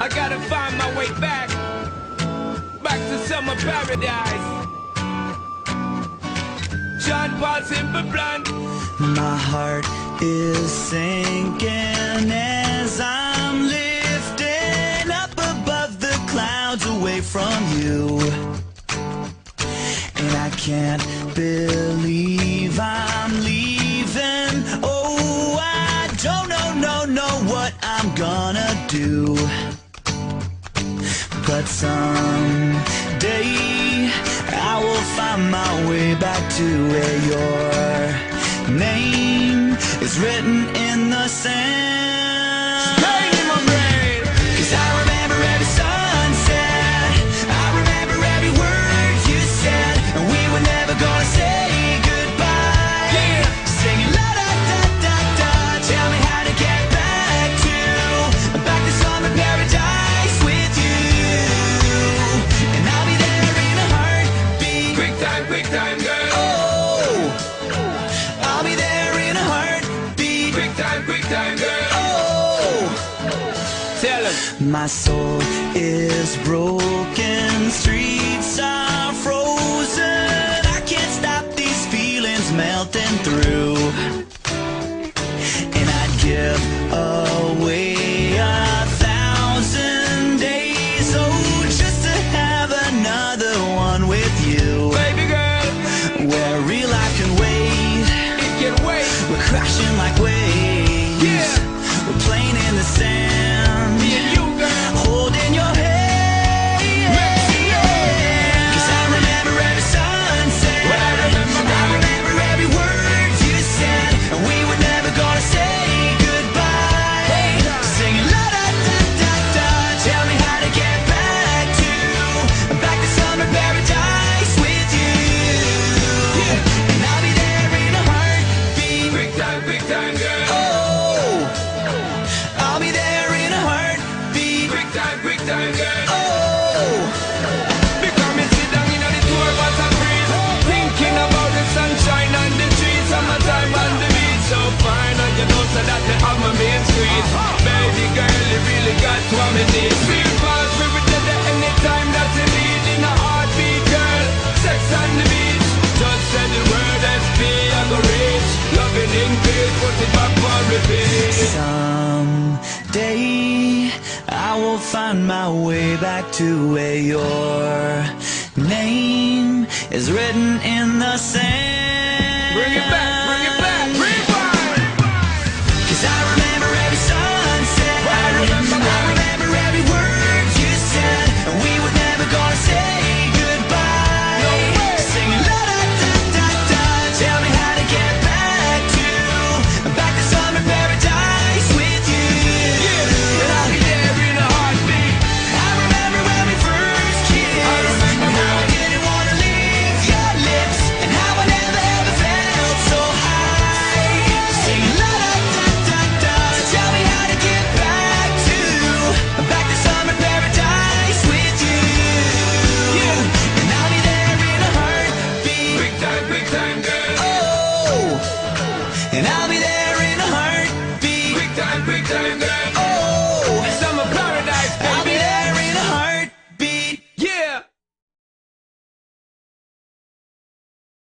I gotta find my way back to summer paradise. John Paul Simple Plan. My heart is sinking as I'm lifting up above the clouds away from you. And I can't believe I'm leaving. Oh, I don't know what I'm gonna do. But someday I will find my way back to where your name is written in the sand. Pain in my brain. 'Cause I remember every sunset, I remember every word you said, and we were never gonna say goodbye. Yeah. Singing la da da da da, tell me how to get back to summer paradise with you. And I'll be there in a heartbeat. Quick time, girl. Oh, I'll be there in a heartbeat. Quick time, girl. Oh, Tell him. my soul is broken, streets are frozen. I can't stop these feelings melting through. And I'd give away 1,000 days, oh, just to have another one with you. Baby girl, Where real life can wait, it can wait. we're crashing like waves. Yeah. We're playing in the sand, Me and you, girl. holding your hand. 'Cause I remember every sunset, What I remember, I remember every word you said, and we were never gonna say goodbye. Singing la da da da da, tell me how to get back to summer paradise with you. And I'll be there in a heartbeat. Quick time, girl. Oh, I'll be there in a heartbeat. Quick time, girl. Oh, Because me sit down in the tour bus and breeze, thinking about the sunshine and the trees, summertime on the beach, so fine. And you know so that they have my main street. Baby girl, you really got what me need. Feel fast, we will tell you anytime that you need. In a heartbeat, girl, sex on the beach. Just say the word SP, I go reach. Loving in peace, put it back on repeat. someday I will find my way back to where your name is written in the sand. Bring it back, rewind. 'Cause I remember every sunset, I remember every word you said, and we were never gonna say goodbye. No way. Singing la da da da da, tell me how to get back to summer paradise with you. And I'll be there in a heartbeat. I remember when we first kissed, I remember and how I when- didn't wanna leave your lips, and how I never ever felt so high. Singing la da da da da, tell me how to get back to summer paradise with you. And I'll be there in a heartbeat. Quick time, girl. Oh, and I'll be there in a heartbeat. Quick time, girl.